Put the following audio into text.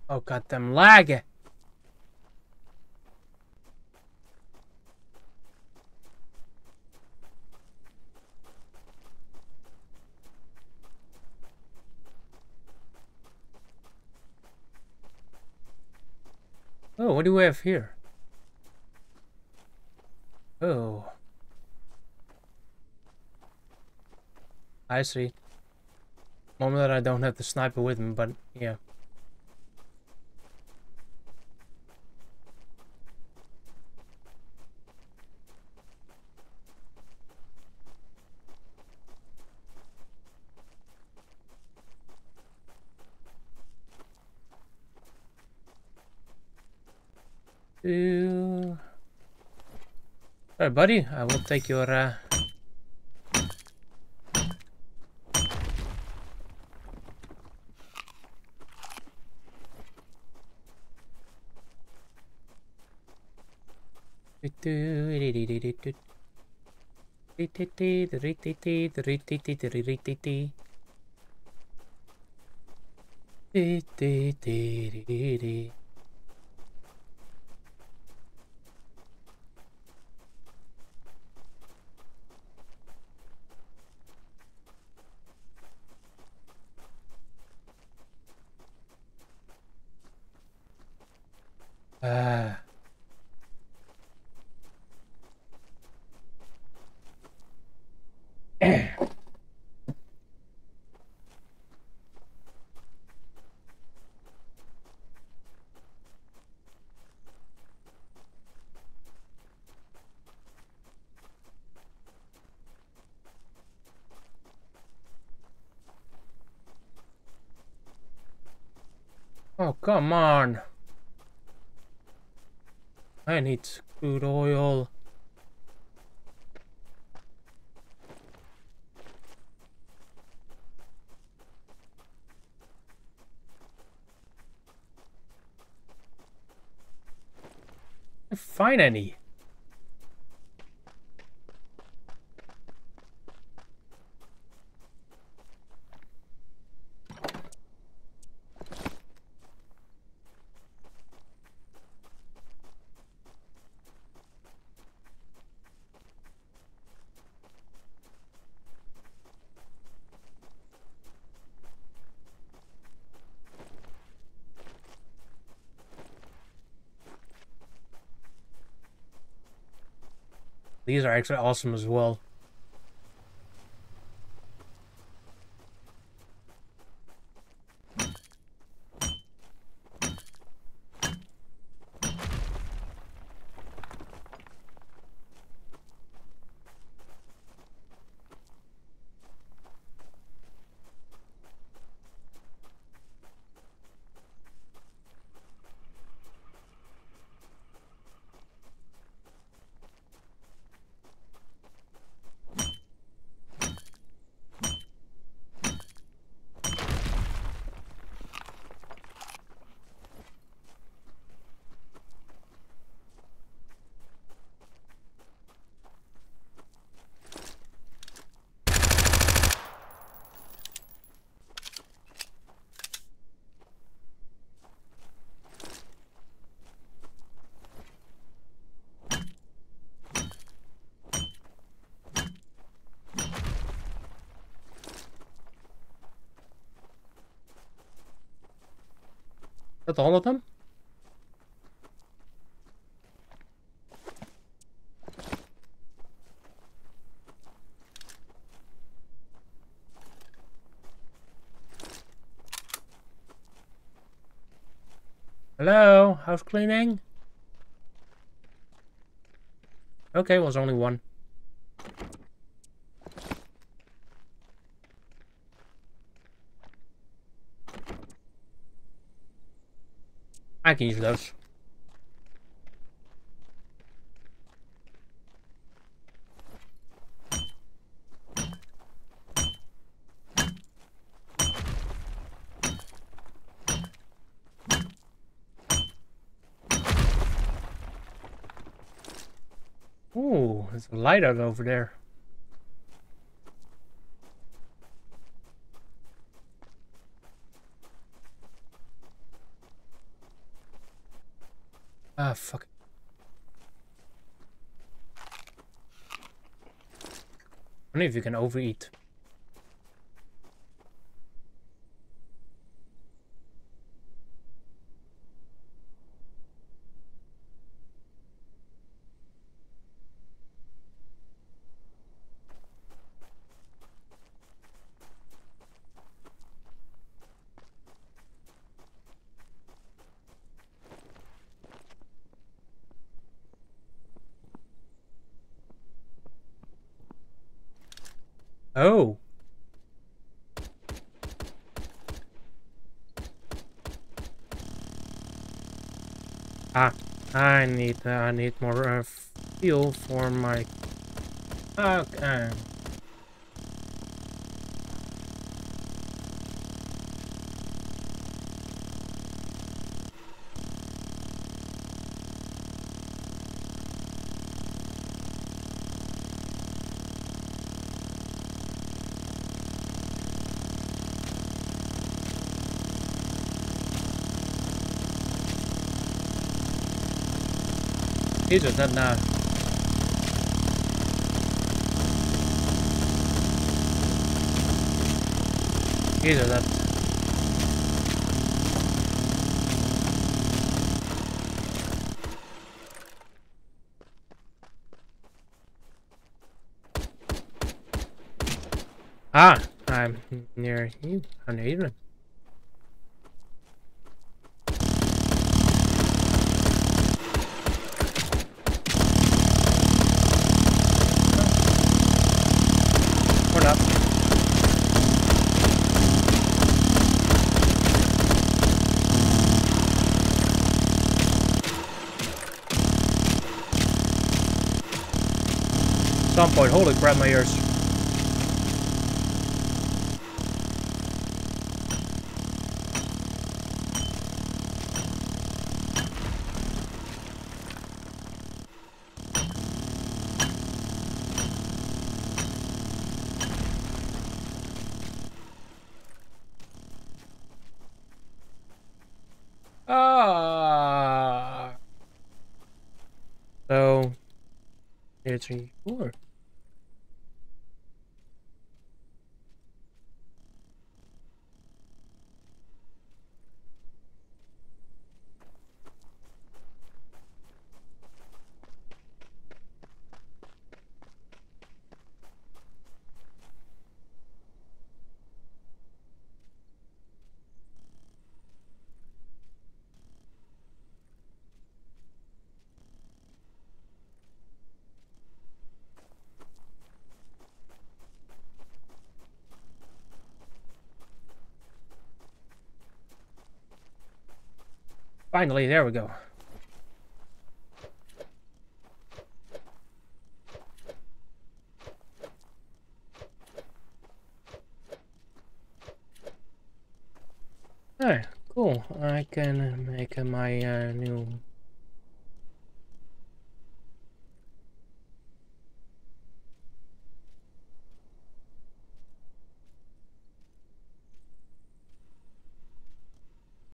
Oh, goddamn lag. Oh, what do we have here? Oh. I see. Moment that I don't have the sniper with me, but yeah. Alright, buddy, I will take your Oh, come on. I need crude oil. I can't find any. These are actually awesome as well. Is that all of them? Hello? House cleaning? Okay, well, there's only one. I can use those. Ooh, there's a light out over there. Ah, fuck. Only if you can overeat. Oh. Ah, I need more fuel for my. Okay. These are that now. These are that. Ah, I'm near you. I'm near you. Or not. Some point, holy crap, my ears. Ah. So, it's 4. Finally, there we go. Alright, cool. I can make my new